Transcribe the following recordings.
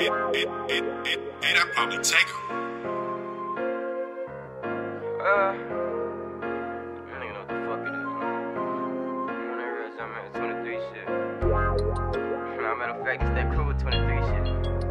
I'd probably take her. I don't even know what the fuck it is, man. When I realized I'm at 23 shit. Matter of fact, it's that crew with 23 shit.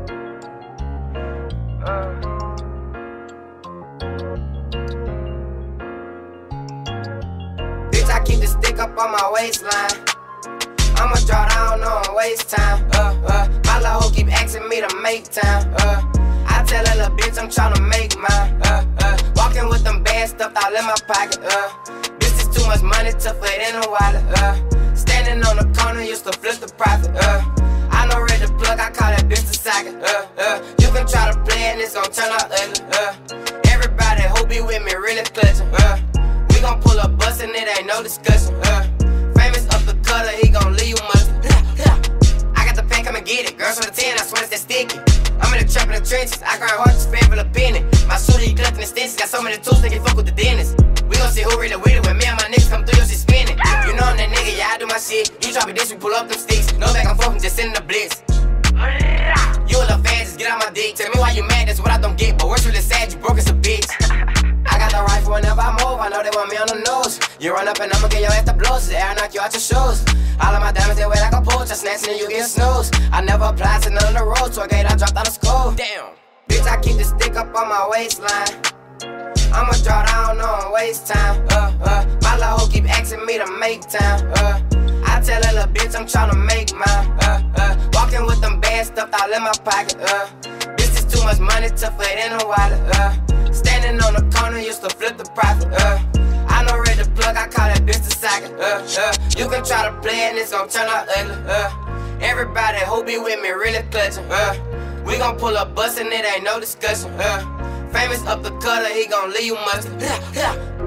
Bitch, I keep the stick up on my waistline. I'ma draw down, no one waste time. My little hoe keep asking me to make time. I tell her, little bitch, I'm tryna make mine. Walking with them bands stuffed all in my pocket. This is too much money to fit in a wallet. Standing on the corner, used to flip the profit. I know read the plug, I call that bitch the socket. You can try to play and it's gon' turn out ugly. Everybody who be with me really clutching. We gon' pull up bus and it ain't no discussion. Famous up the cutter, he gon' leave you mustard. I got the pen, come and get it. Girls from the 10, I swear it's that sticky. I'm in the trap in the trenches, I grind hard to spend for the penny. My shooter, he collecting extensions, got so many tools, they can fuck with the dentist. We gon' see who really with it when me and my niggas come through, your shit spinning. You know I'm that nigga, yeah, I do my shit. You drop a dish, we pull up them sticks. No back and forth, I'm just sending the blitz. You a little fan, just get out my dick. Tell me why you mad, that's what I don't get. But what's really sad, you broke as a bitch. I got the rifle whenever I move, I know they want me on the nose. You run up and I'ma get your ass the blows, the air knock you out your shoes. All of my diamonds, they weigh like a pole, just snatching and you get snooze. I never applied to none of the roads, so I dropped out of school. Damn. Bitch, I keep the stick up on my waistline. I'ma draw down, no one waste time. My little hoe keep asking me to make time. I tell her, little bitch, I'm tryna make mine. Walking with them bands stuffed all in my pocket. This is too much money to fit in a wallet. Standing on the corner, used to flip the profit. I know read the plug, I call that bitch the socket. You can try to play and it's gon' turn out ugly. Everybody who be with me really clutching. We gon' pull up bus and it ain't no discussion. Famous up the cutter, he gon' leave you mustard.